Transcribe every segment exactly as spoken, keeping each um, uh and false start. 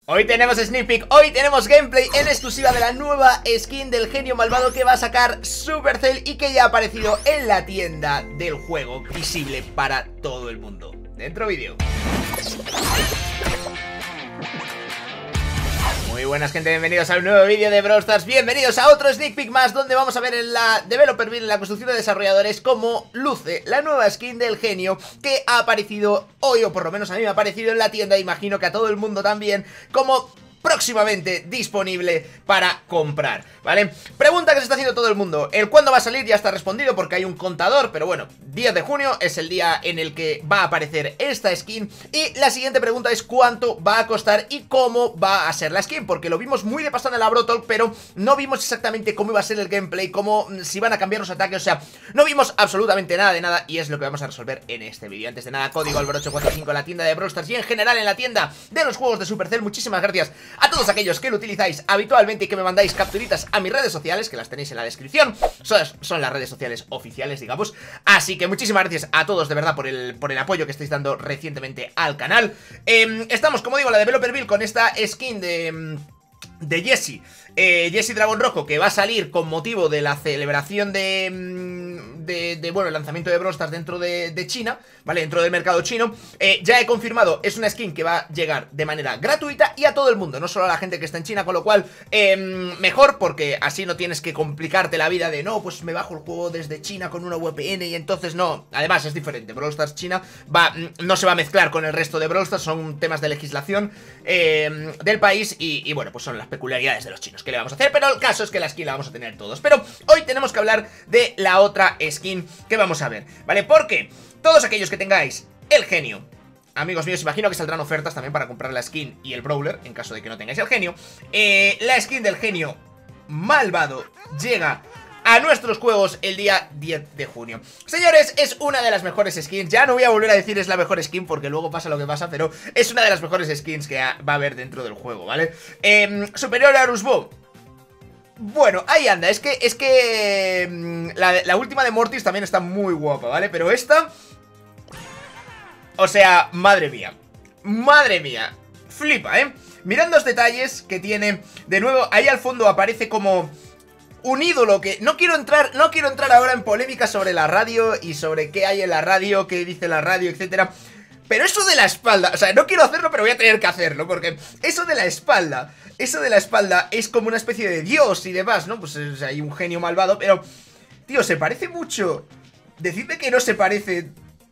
Hoy tenemos sneak peek, hoy tenemos gameplay en exclusiva de la nueva skin del genio malvado que va a sacar Supercell y que ya ha aparecido en la tienda del juego, visible para todo el mundo. Dentro vídeo. Muy buenas, gente, bienvenidos a un nuevo vídeo de Brawl Stars. Bienvenidos a otro sneak peek más, donde vamos a ver en la Developer Build, en la construcción de desarrolladores, cómo luce la nueva skin del genio que ha aparecido hoy, o por lo menos a mí me ha aparecido en la tienda. Imagino que a todo el mundo también, como próximamente disponible para comprar, ¿vale? Pregunta que se está haciendo todo el mundo: ¿el cuándo va a salir? Ya está respondido porque hay un contador, pero bueno, diez de junio es el día en el que va a aparecer esta skin. Y la siguiente pregunta es ¿cuánto va a costar y cómo va a ser la skin? Porque lo vimos muy de paso en el Brawl Talk, pero no vimos exactamente cómo iba a ser el gameplay, cómo, si van a cambiar los ataques, o sea, no vimos absolutamente nada de nada, y es lo que vamos a resolver en este vídeo. Antes de nada, código Albert ocho cuatro cinco en la tienda de Brawl Stars y en general en la tienda de los juegos de Supercell. Muchísimas gracias a todos aquellos que lo utilizáis habitualmente y que me mandáis capturitas a mis redes sociales, que las tenéis en la descripción. Son, son las redes sociales oficiales, digamos. Así que muchísimas gracias a todos de verdad por el, por el apoyo que estáis dando recientemente al canal. eh, Estamos, como digo, en la Developer Build con esta skin de... de Jessie, eh, Jessie Dragón Rojo, que va a salir con motivo de la celebración de, de, de bueno, el lanzamiento de Brawl Stars dentro de, de China, ¿vale? Dentro del mercado chino. eh, Ya he confirmado, es una skin que va a llegar de manera gratuita y a todo el mundo, no solo a la gente que está en China, con lo cual, eh, mejor, porque así no tienes que complicarte la vida de, no, pues me bajo el juego desde China con una V P N y entonces no. Además es diferente, Brawl Stars China va, no se va a mezclar con el resto de Brawl Stars, son temas de legislación eh, del país y, y bueno, pues son las peculiaridades de los chinos. ¿Qué le vamos a hacer? Pero el caso es que la skin la vamos a tener todos. Pero hoy tenemos que hablar de la otra skin que vamos a ver, ¿vale? Porque todos aquellos que tengáis el genio, amigos míos, imagino que saldrán ofertas también para comprar la skin y el brawler, en caso de que no tengáis el genio. eh, La skin del genio malvado llega a nuestros juegos el día diez de junio. Señores, es una de las mejores skins. Ya no voy a volver a decir es la mejor skin porque luego pasa lo que pasa, pero es una de las mejores skins que va a haber dentro del juego, ¿vale? Eh, superior a Arusbo. Bueno, ahí anda, es que, es que mmm, la, la última de Mortis también está muy guapa, ¿vale? Pero esta... O sea, madre mía. Madre mía. Flipa, ¿eh? Mirad los detalles que tiene. De nuevo, ahí al fondo aparece como... un ídolo que... No quiero entrar no quiero entrar ahora en polémica sobre la radio y sobre qué hay en la radio, qué dice la radio, etcétera. Pero eso de la espalda, o sea, no quiero hacerlo, pero voy a tener que hacerlo, porque eso de la espalda, eso de la espalda es como una especie de dios y demás, ¿no? Pues o sea, hay un genio malvado, pero... tío, se parece mucho. Decidme que no se parece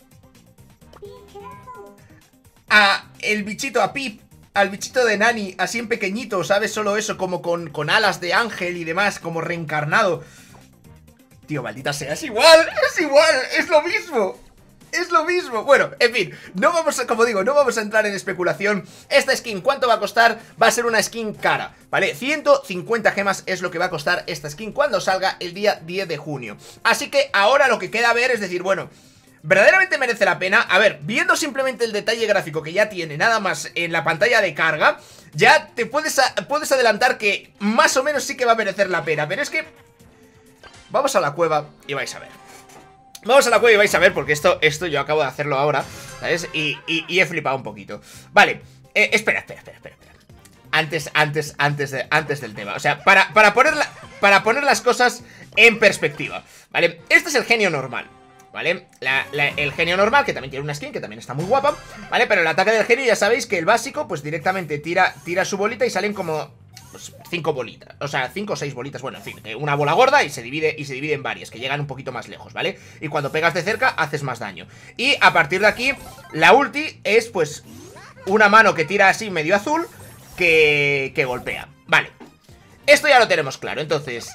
a el bichito, a Pip, al bichito de Nani, así en pequeñito, ¿sabes? Solo eso, como con, con alas de ángel y demás, como reencarnado. Tío, maldita sea, es igual, es igual, es lo mismo. Es lo mismo. Bueno, en fin, no vamos a, como digo, no vamos a entrar en especulación. Esta skin, ¿cuánto va a costar? Va a ser una skin cara, ¿vale? ciento cincuenta gemas es lo que va a costar esta skin cuando salga el día diez de junio. Así que ahora lo que queda ver es decir, bueno, ¿verdaderamente merece la pena? A ver, viendo simplemente el detalle gráfico que ya tiene nada más en la pantalla de carga, ya te puedes, a, puedes adelantar que más o menos sí que va a merecer la pena. Pero es que... vamos a la cueva y vais a ver. Vamos a la cueva y vais a ver, porque esto, esto yo acabo de hacerlo ahora, ¿sabes? Y, y, y he flipado un poquito. Vale, eh, espera, espera, espera, espera. Antes, antes, antes, de, antes del tema. O sea, para, para, poner la, para poner las cosas en perspectiva, ¿vale? Este es el genio normal, ¿vale? La, la, el genio normal, que también tiene una skin, que también está muy guapa, ¿vale? Pero el ataque del genio ya sabéis que el básico, pues directamente tira, tira su bolita y salen como... pues cinco bolitas, o sea, cinco o seis bolitas, bueno, en fin, una bola gorda y se divide y se divide en varias, que llegan un poquito más lejos, ¿vale? Y cuando pegas de cerca, haces más daño. Y a partir de aquí, la ulti es, pues, una mano que tira así medio azul, que, que golpea, vale. Esto ya lo tenemos claro, entonces...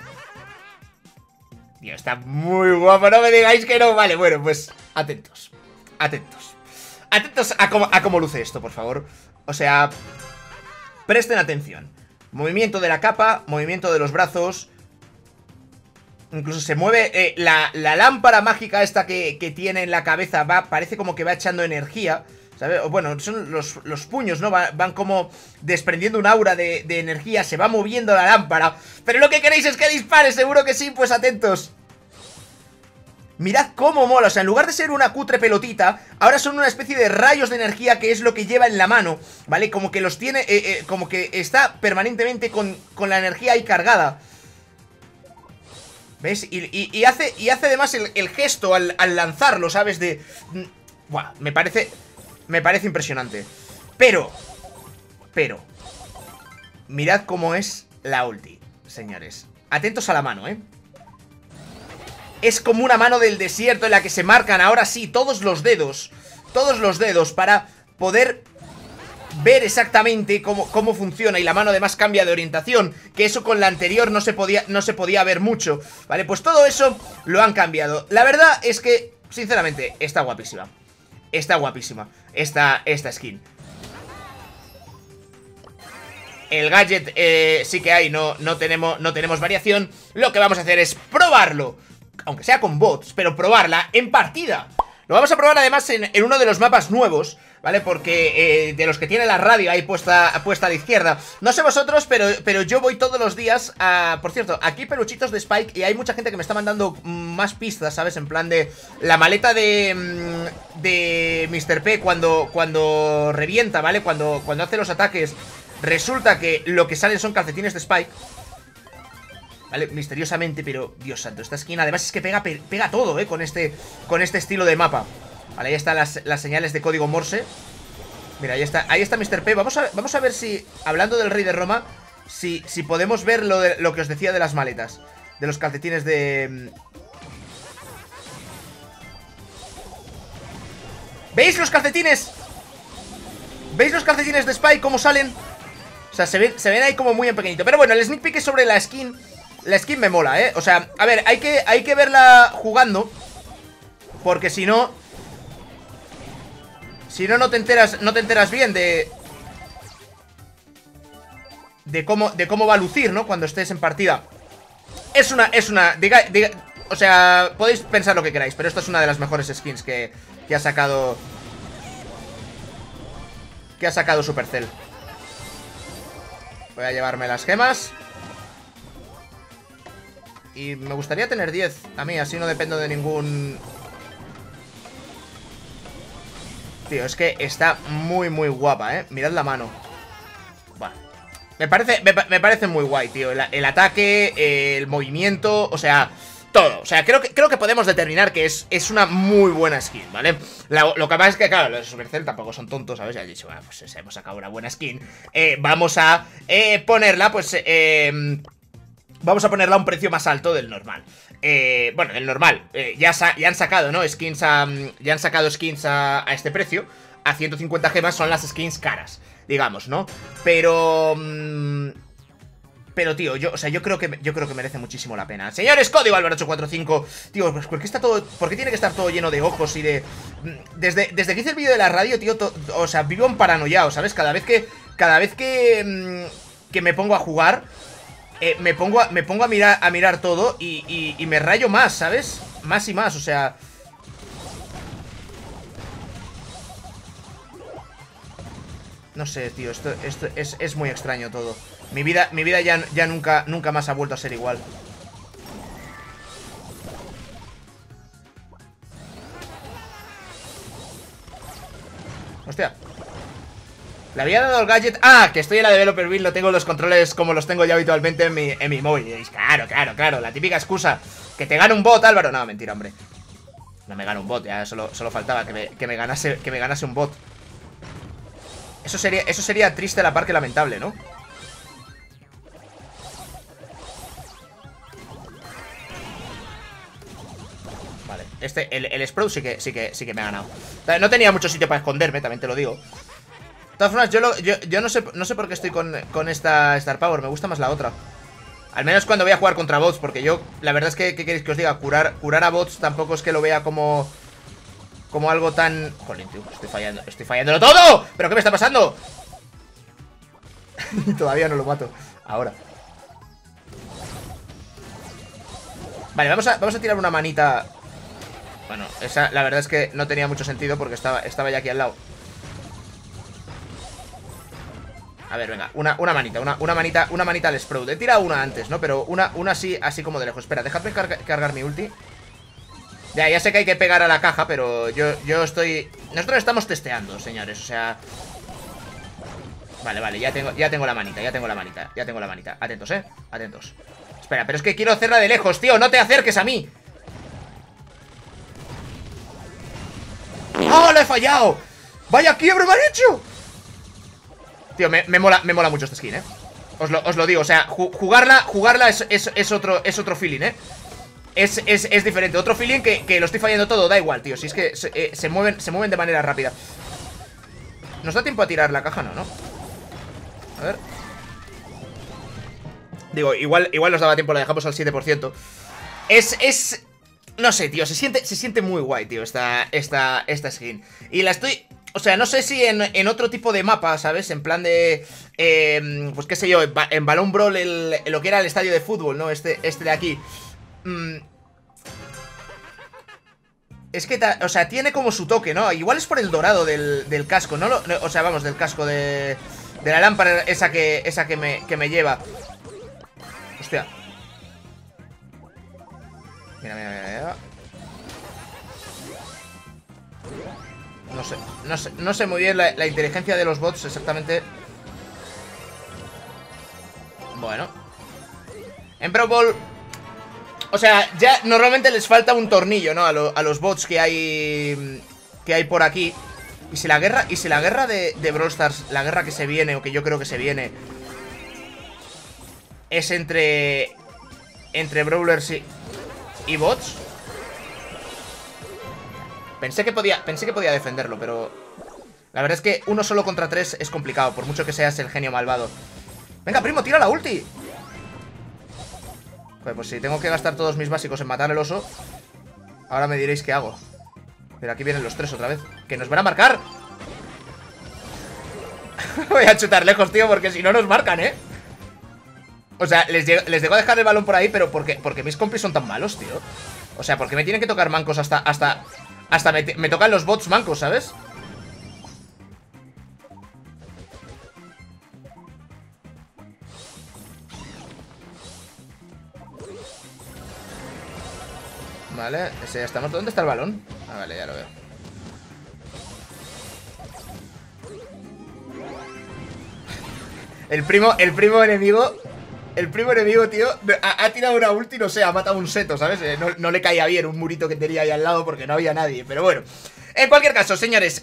Tío, está muy guapo, no me digáis que no, vale, bueno, pues, atentos, atentos. Atentos a cómo, a cómo luce esto, por favor. O sea... presten atención. Movimiento de la capa, movimiento de los brazos. Incluso se mueve eh, la, la lámpara mágica esta que, que tiene en la cabeza. Va, parece como que va echando energía, ¿sabes? O bueno, son los, los puños, ¿no? Va, van como desprendiendo un aura de, de energía. Se va moviendo la lámpara. Pero lo que queréis es que dispare, seguro que sí, pues atentos. Mirad cómo mola, o sea, en lugar de ser una cutre pelotita, ahora son una especie de rayos de energía que es lo que lleva en la mano, ¿vale? Como que los tiene, eh, eh, como que está permanentemente con, con la energía ahí cargada. ¿Ves? Y, y, y, hace, y hace además el, el gesto al, al lanzarlo, ¿sabes? De... Buah, me parece... Me parece impresionante. Pero... Pero... Mirad cómo es la ulti, señores. Atentos a la mano, ¿eh? Es como una mano del desierto en la que se marcan ahora sí todos los dedos. Todos los dedos para poder ver exactamente cómo, cómo funciona. Y la mano además cambia de orientación, que eso con la anterior no se podía, no se podía ver mucho. Vale, pues todo eso lo han cambiado. La verdad es que, sinceramente, está guapísima. Está guapísima esta, esta skin. El gadget eh, sí que hay, no, no, tenemos, no tenemos variación. Lo que vamos a hacer es probarlo, aunque sea con bots, pero probarla en partida. Lo vamos a probar además en, en uno de los mapas nuevos, ¿vale? Porque eh, de los que tiene la radio ahí puesta, puesta a la izquierda. No sé vosotros, pero, pero yo voy todos los días a... Por cierto, aquí peluchitos de Spike. Y hay mucha gente que me está mandando más pistas, ¿sabes? En plan de... La maleta de... De mister P cuando, cuando revienta, ¿vale? Cuando, cuando hace los ataques, resulta que lo que salen son calcetines de Spike, ¿vale? Misteriosamente, pero Dios santo, esta skin además es que pega, pega todo, ¿eh? Con este, con este estilo de mapa. Vale, ahí están las, las señales de código Morse. Mira, ahí está, ahí está mister P. Vamos a, vamos a ver si, hablando del Rey de Roma, Si, si podemos ver lo, de, lo que os decía de las maletas, de los calcetines de... ¿Veis los calcetines? ¿Veis los calcetines de Spike cómo salen? O sea, se ven, se ven ahí como muy en pequeñito. Pero bueno, el sneak peek es sobre la skin. La skin me mola, ¿eh? O sea, a ver, hay que, hay que verla jugando, porque si no... Si no, no te enteras, no te enteras bien de... De cómo, de cómo va a lucir, ¿no? Cuando estés en partida. Es una, es una... Diga, diga, o sea, podéis pensar lo que queráis, pero esta es una de las mejores skins que, que ha sacado... Que ha sacado Supercell. Voy a llevarme las gemas. Y me gustaría tener diez a mí, así no dependo de ningún... Tío, es que está muy, muy guapa, ¿eh? Mirad la mano. Buah. Me parece, me, me parece muy guay, tío. El, el ataque, el movimiento, o sea... Todo, o sea, creo que, creo que podemos determinar que es, es una muy buena skin, ¿vale? La, lo que pasa es que, claro, los de Supercell tampoco son tontos, ¿sabes? Ya he dicho, bueno, pues hemos sacado una buena skin, eh, vamos a eh, ponerla, pues, eh, vamos a ponerla a un precio más alto del normal. Eh, bueno, del normal, eh, ya, sa ya han sacado, ¿no? Skins a, ya han sacado skins a, a este precio, a ciento cincuenta gemas son las skins caras, digamos, ¿no? Pero... Mmm, Pero, tío, yo, o sea, yo creo que yo creo que merece muchísimo la pena. Señores, código Álvaro ocho cuatro cinco. Tío, pues ¿por qué está todo, por qué tiene que estar todo lleno de ojos y de... Desde, desde que hice el vídeo de la radio, tío, to, o sea, vivo en paranoiao, ¿sabes? Cada vez que, cada vez que, que me pongo a jugar, eh, me pongo a, me pongo a mirar, a mirar todo y, y, y me rayo más, ¿sabes? Más y más, o sea... No sé, tío, esto, esto es, es muy extraño todo. Mi vida, mi vida ya, ya nunca, nunca más ha vuelto a ser igual. Hostia. Le había dado el gadget... Ah, que estoy en la developer build, no tengo los controles como los tengo ya habitualmente en mi, en mi móvil. Claro, claro, claro, la típica excusa. Que te gane un bot, Álvaro. No, mentira, hombre. No me gana un bot, ya solo, solo faltaba que me, que me ganase, que me ganase un bot. Eso sería, eso sería triste a la par que lamentable, ¿no? Vale, este, el, el Sprout sí que, sí que, sí que me ha ganado. No tenía mucho sitio para esconderme, también te lo digo. De todas formas, yo, lo, yo, yo no sé no sé por qué estoy con, con esta Star Power. Me gusta más la otra. Al menos cuando voy a jugar contra bots, porque yo, la verdad es que, ¿qué queréis que os diga? Curar, curar a bots tampoco es que lo vea como... Como algo tan... Jolín, tío, estoy fallando, estoy fallándolo todo. ¿Pero qué me está pasando? Todavía no lo mato. Ahora. Vale, vamos a, vamos a tirar una manita. Bueno, esa la verdad es que no tenía mucho sentido porque estaba, estaba ya aquí al lado. A ver, venga, una, una manita, una, una manita, una manita al Sprout. He tirado una antes, ¿no? Pero una, una así, así como de lejos. Espera, déjame carga, cargar mi ulti. Ya, ya sé que hay que pegar a la caja, pero yo, yo estoy... Nosotros estamos testeando, señores, o sea... Vale, vale, ya tengo, ya tengo la manita, ya tengo la manita, ya tengo la manita. Atentos, eh, atentos. Espera, pero es que quiero hacerla de lejos, tío, no te acerques a mí. ¡Oh, la he fallado! ¡Vaya quiebre me han hecho! Tío, me, me, mola, me mola mucho esta skin, eh. Os lo, os lo digo, o sea, ju jugarla, jugarla es, es, es, otro, es otro feeling, eh. Es, es, es diferente, otro feeling que, que lo estoy fallando todo, da igual, tío. Si es que se, eh, se, mueven, se mueven de manera rápida. ¿Nos da tiempo a tirar la caja? No, ¿no? A ver. Digo, igual, igual nos daba tiempo, la dejamos al siete por ciento. Es, es... No sé, tío, se siente, se siente muy guay, tío, esta, esta, esta skin. Y la estoy... O sea, no sé si en, en otro tipo de mapa, ¿sabes? En plan de... Eh, pues qué sé yo, en, en Balloon Brawl, el, lo que era el estadio de fútbol, ¿no? Este, este de aquí. Mm. Es que, ta, o sea, tiene como su toque, ¿no? Igual es por el dorado del, del casco, ¿no? Lo, no o sea, vamos, del casco de... De la lámpara esa que, esa que, me, que me lleva. Hostia. Mira, mira, mira, mira. No sé, no sé, no sé muy bien la, la inteligencia de los bots exactamente. Bueno. En Pro Bowl, o sea, ya normalmente les falta un tornillo, ¿no? A, lo, a los bots que hay que hay por aquí. Y si la guerra, y si la guerra de, de Brawl Stars, la guerra que se viene, o que yo creo que se viene, es entre Entre brawlers y, y bots. Pensé que podía, pensé que podía defenderlo, pero la verdad es que uno solo contra tres es complicado, por mucho que seas el genio malvado. Venga, primo, tira la ulti. Joder, pues si tengo que gastar todos mis básicos en matar al oso, ahora me diréis qué hago. Pero aquí vienen los tres otra vez, que nos van a marcar. Voy a chutar lejos, tío, porque si no nos marcan, ¿eh? O sea, les, les dejo dejar el balón por ahí, pero porque, porque mis compis son tan malos, tío. O sea, porque me tienen que tocar mancos hasta... Hasta, hasta me, me tocan los bots mancos, ¿sabes? Vale, ese ya estamos. ¿Dónde está el balón? Ah, vale, ya lo veo. El primo, el primo enemigo... El primo enemigo, tío, ha, ha tirado una ulti, no sé, ha matado un seto, ¿sabes? Eh, no, no le caía bien un murito que tenía ahí al lado porque no había nadie, pero bueno. En cualquier caso, señores,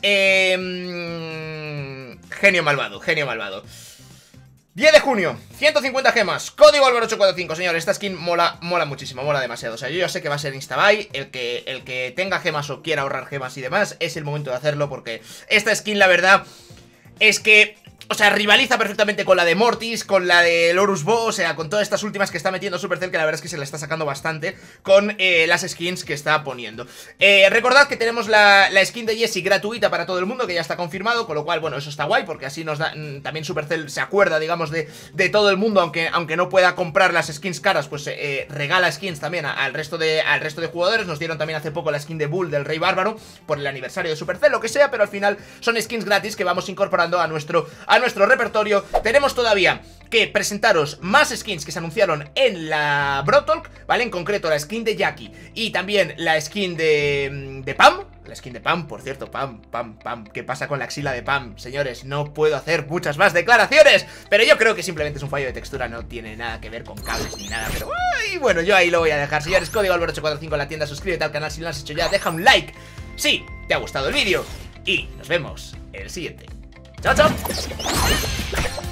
eh, genio malvado, genio malvado. diez de junio, ciento cincuenta gemas, código Álvaro ocho cuatro cinco, señores. Esta skin mola, mola muchísimo, mola demasiado. O sea, yo ya sé que va a ser instabuy. El que, el que tenga gemas o quiera ahorrar gemas y demás, es el momento de hacerlo, porque esta skin, la verdad, es que... O sea, rivaliza perfectamente con la de Mortis, con la de Lorus Bo, o sea, con todas estas últimas que está metiendo Supercell, que la verdad es que se la está sacando bastante con eh, las skins que está poniendo. Eh, recordad que tenemos la, la skin de Jessie gratuita para todo el mundo, que ya está confirmado, con lo cual, bueno, eso está guay, porque así nos da, también Supercell se acuerda, digamos, de, de todo el mundo, aunque, aunque no pueda comprar las skins caras, pues eh, regala skins también a, al, resto de, al resto de jugadores. Nos dieron también hace poco la skin de Bull del Rey Bárbaro, por el aniversario de Supercell, lo que sea, pero al final son skins gratis que vamos incorporando a nuestro, a nuestro repertorio. Tenemos todavía que presentaros más skins que se anunciaron en la Brawl Talk, ¿vale? En concreto la skin de Jackie y también la skin de, de Pam. La skin de Pam, por cierto, Pam, Pam, Pam. ¿Qué pasa con la axila de Pam? Señores, no puedo hacer muchas más declaraciones, pero yo creo que simplemente es un fallo de textura, no tiene nada que ver con cables ni nada, pero... Ay, bueno, yo ahí lo voy a dejar, señores. Código Álvaro ocho cuatro cinco en la tienda, suscríbete al canal si no lo has hecho ya, deja un like si te ha gustado el vídeo y nos vemos en el siguiente. ¡Chao, chao!